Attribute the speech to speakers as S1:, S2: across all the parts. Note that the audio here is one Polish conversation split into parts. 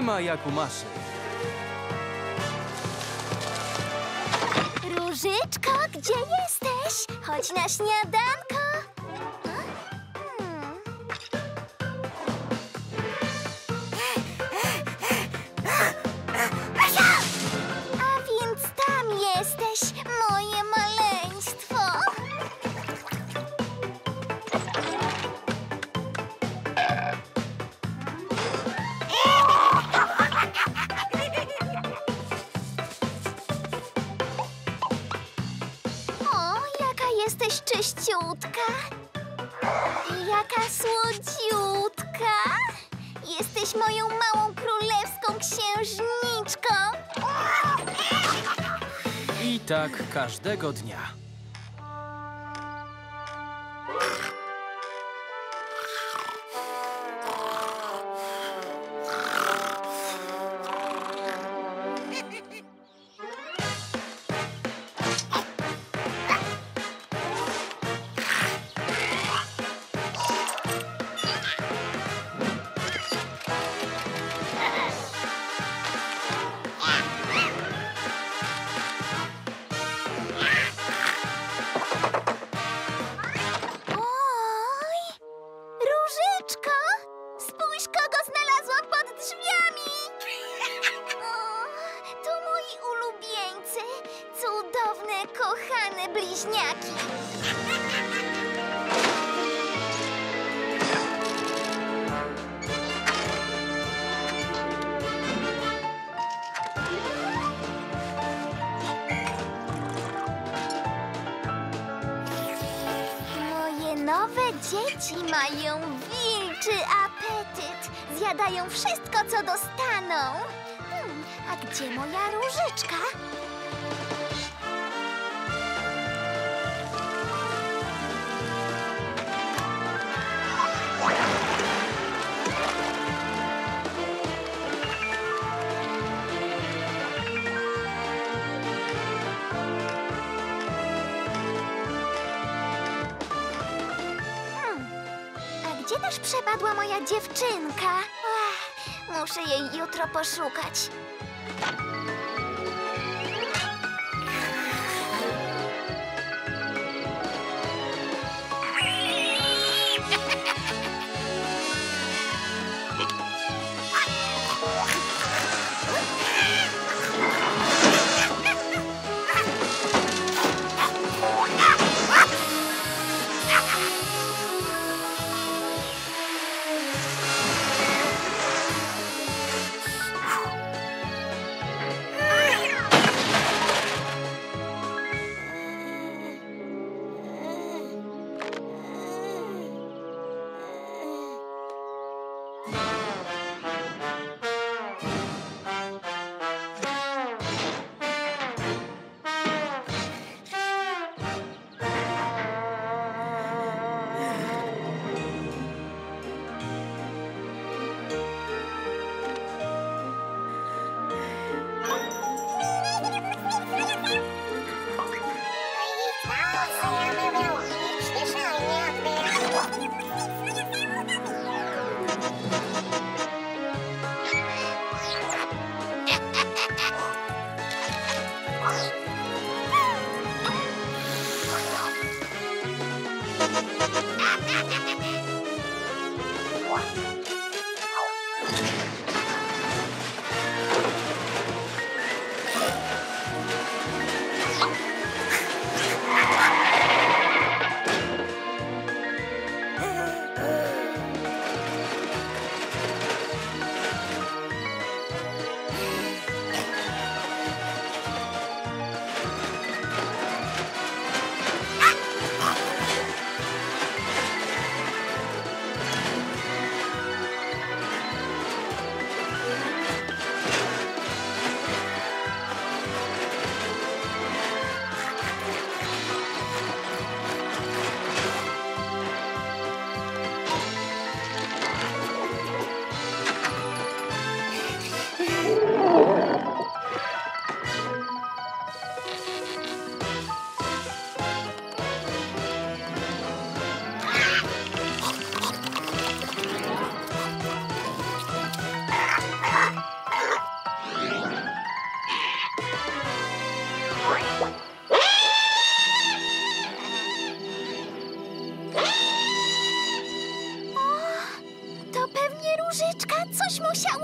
S1: ma jak u Maszy.
S2: Różyczko, gdzie jesteś? Chodź na śniadanko. A więc tam jesteś, moje maleństwo. O, jaka jesteś czyściutka. I jaka słodziutka. Jesteś moją małą królewską księżniczką.
S1: I tak każdego dnia.
S2: Oj, Różyczko, spójrz, kogo znalazłam pod drzwiami. O, to moi ulubieńcy, cudowne, kochane bliźniaki. Moje nowe dzieci mają wilczy apetyt. Zjadają wszystko, co dostaną. A gdzie moja Różyczka? A gdzie też przepadła moja dziewczynka? Muszę jej jutro poszukać.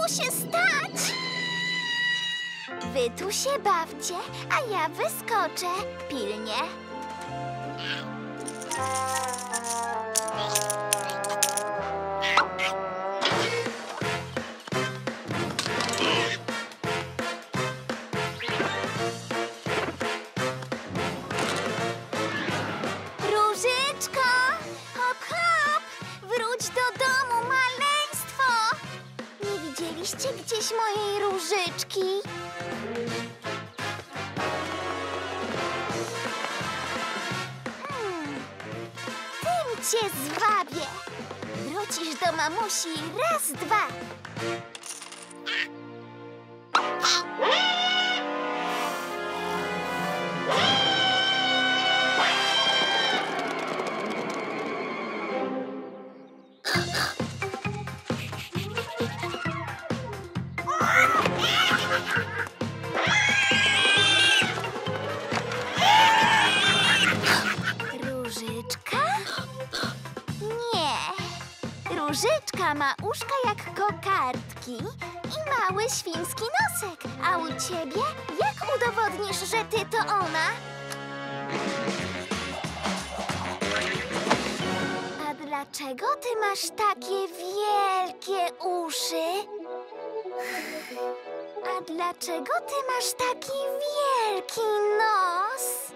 S2: miało się stać? Wy tu się bawcie, a ja wyskoczę. Pilnie. Różyczko! Hop, hop! Wróć do domu, maleństwo! Nie widzieliście gdzieś mojej różyczki? Tym cię zwabię! Wrócisz do mamusi raz, dwa. Różyczka? Nie. Różyczka ma uszka jak kokardki i mały świński nosek. A u ciebie? Jak udowodnisz, że ty to ona? A dlaczego ty masz takie wielkie uszy? A dlaczego ty masz taki wielki nos?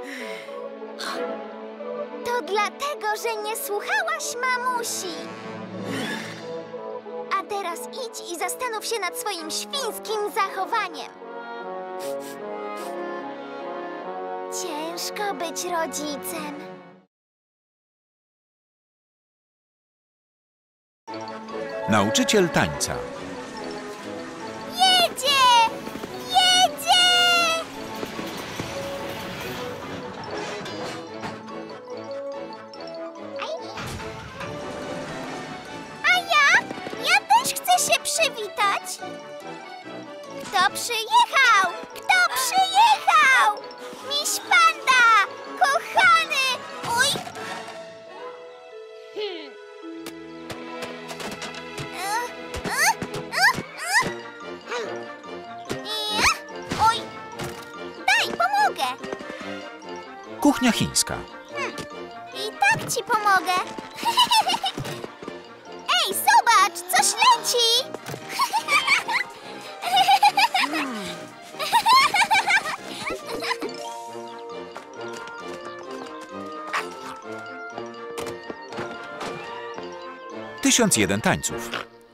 S2: To dlatego, że nie słuchałaś mamusi. A teraz idź i zastanów się nad swoim świńskim zachowaniem. Ciężko być rodzicem.
S3: Nauczyciel tańca.
S2: Jedzie! Jedzie! A ja też chcę się przywitać. Kto przyjechał? Kto przyjechał? Miś Panda! Kochany! Uj! Oj! Daj, pomogę!
S3: Kuchnia chińska.
S2: I tak ci pomogę. Ej, zobacz, coś leci!
S3: Tysiąc jeden tańców.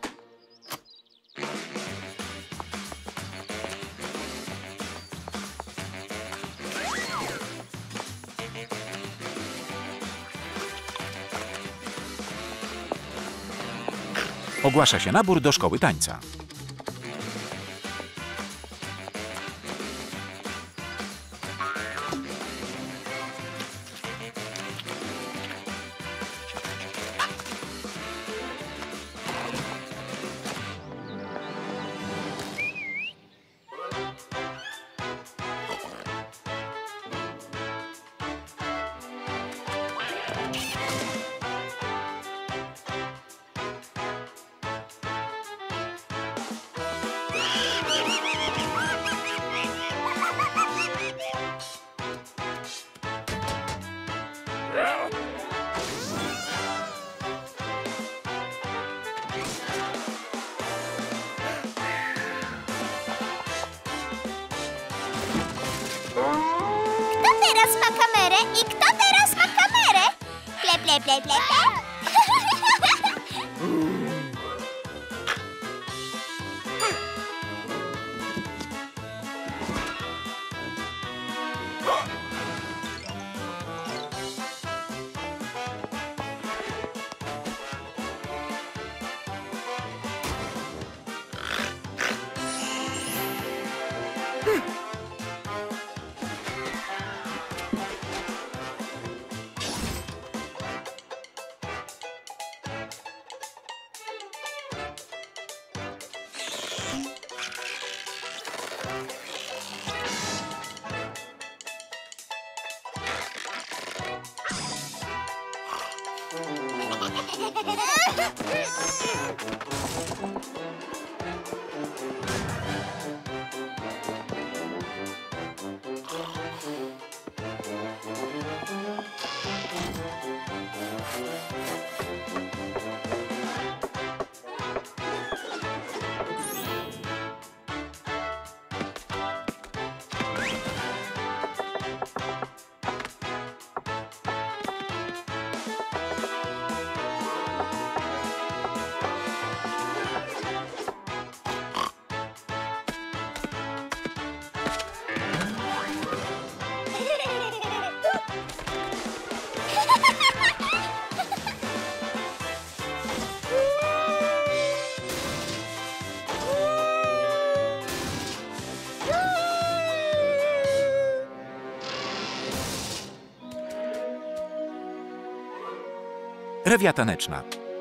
S3: Ogłasza się nabór do szkoły tańca.
S2: Kto teraz ma kamerę i kto teraz ma kamerę? Ple, ple, ple, ple, ple.
S3: Rewia taneczna.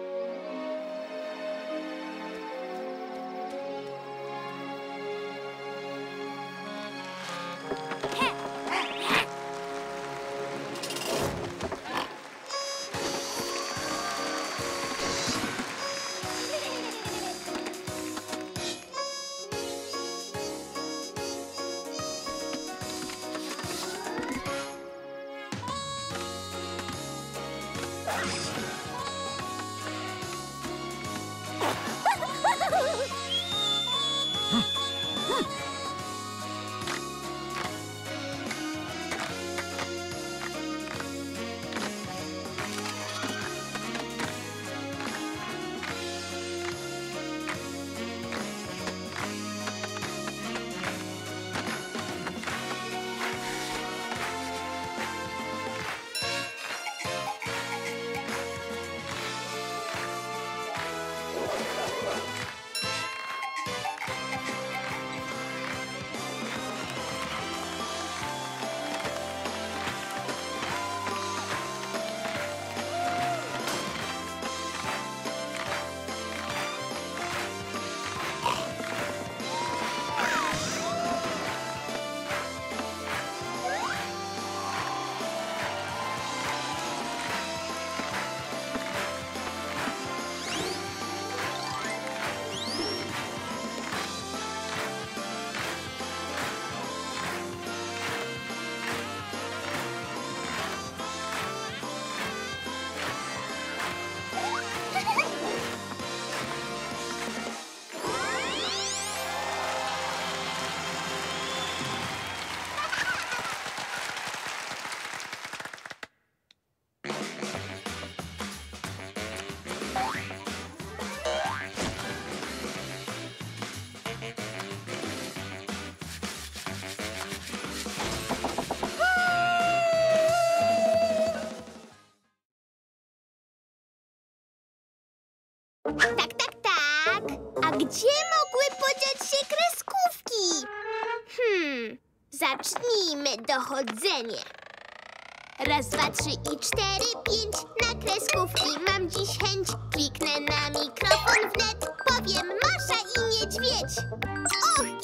S2: Tak. A gdzie mogły podziać się kreskówki? Zacznijmy dochodzenie. Raz, dwa, trzy i cztery, pięć. Na kreskówki mam dziś chęć. Kliknę na mikrofon wnet. Powiem Masza i niedźwiedź. Och,